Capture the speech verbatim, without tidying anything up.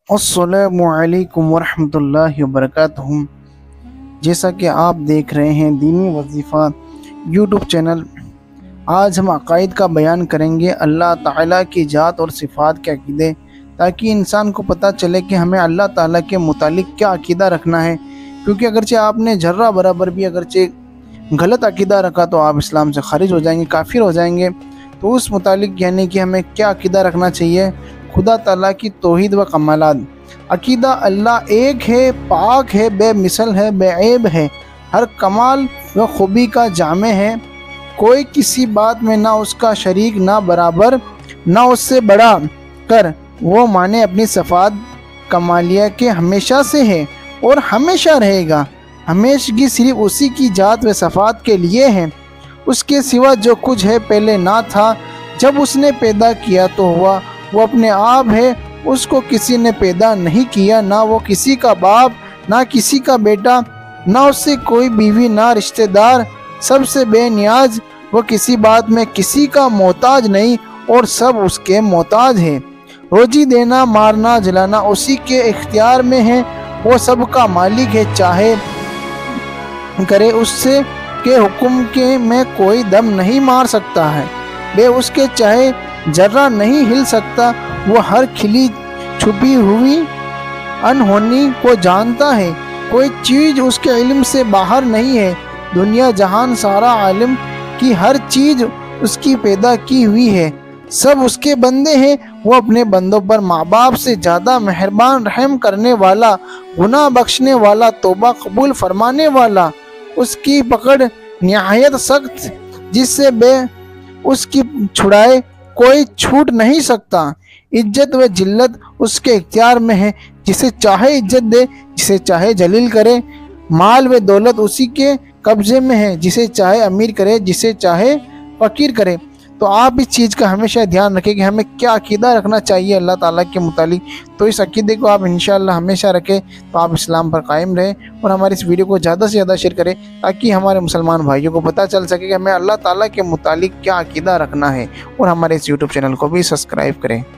السلام علیکم ورحمۃ اللہ وبرکاتہ۔ جیسا کہ آپ دیکھ رہے ہیں دینی وظیفہ یوٹیوب چینل، آج ہم عقائد کا بیان کریں گے، اللہ تعالیٰ کی ذات اور صفات کے عقیدے، تاکہ انسان کو پتہ چلے کہ ہمیں اللہ تعالیٰ کے متعلق کیا عقیدہ رکھنا ہے۔ کیونکہ اگرچہ آپ نے ذرہ برابر بھی اگرچہ غلط عقیدہ رکھا تو آپ اسلام سے خارج ہو جائیں گے، کافر ہو جائیں گے۔ تو اس متعلق یعنی کہ ہمیں کیا عقیدہ رکھنا چاہیے؟ خدا تعالیٰ کی توحید و کمالات۔ عقیدہ اللہ ایک ہے، پاک ہے، بے مثل ہے، بے عیب ہے، ہر کمال و خوبی کا جامع ہے، کوئی کسی بات میں نہ اس کا شریک، نہ برابر، نہ اس سے بڑا کر وہ مانے اپنی صفات کمالیہ کے ہمیشہ سے ہے اور ہمیشہ رہے گا۔ ہمیشگی صرف اسی کی ذات و صفات کے لیے ہے، اس کے سوا جو کچھ ہے پہلے نہ تھا، جب اس نے پیدا کیا تو ہوا، وہ اپنے آپ ہے، اس کو کسی نے پیدا نہیں کیا، نہ وہ کسی کا باپ، نہ کسی کا بیٹا، نہ اس سے کوئی بیوی، نہ رشتہ دار، سب سے بے نیاز، وہ کسی بات میں کسی کا محتاج نہیں اور سب اس کے محتاج ہے۔ روزی دینا، مارنا، جلانا اسی کے اختیار میں ہے، وہ سب کا مالک ہے، چاہے کرے اس سے کے حکم کے میں کوئی دم نہیں مار سکتا ہے، بے اس کے چاہے ذرہ نہیں ہل سکتا، وہ ہر کھلی چھپی ہوئی انہونی کو جانتا ہے، کوئی چیز اس کے علم سے باہر نہیں ہے، دنیا جہان سارا عالم کی ہر چیز اس کی پیدا کی ہوئی ہے، سب اس کے بندے ہیں، وہ اپنے بندوں پر ماں باپ سے زیادہ مہربان، رحم کرنے والا، گناہ بخشنے والا، توبہ قبول فرمانے والا، اس کی پکڑ نہایت سخت، جس سے بے اس کی چھڑائے کوئی چھوٹ نہیں سکتا، عزت و ذلت اس کے اختیار میں ہے، جسے چاہے عزت دے، جسے چاہے ذلیل کرے، مال و دولت اسی کے قبضے میں ہے، جسے چاہے امیر کرے، جسے چاہے فقیر کرے۔ تو آپ اس چیز کا ہمیشہ دھیان رکھیں کہ ہمیں کیا عقیدہ رکھنا چاہیے اللہ تعالیٰ کے متعلق۔ تو اس عقیدے کو آپ انشاءاللہ ہمیشہ رکھیں تو آپ اسلام پر قائم رہیں، اور ہماری اس ویڈیو کو زیادہ سے زیادہ شیئر کریں تاکہ ہمارے مسلمان بھائیوں کو پتہ چل سکے کہ ہمیں اللہ تعالیٰ کے متعلق کیا عقیدہ رکھنا ہے، اور ہمارے اس یوٹیوب چینل کو بھی سبسکرائب کریں۔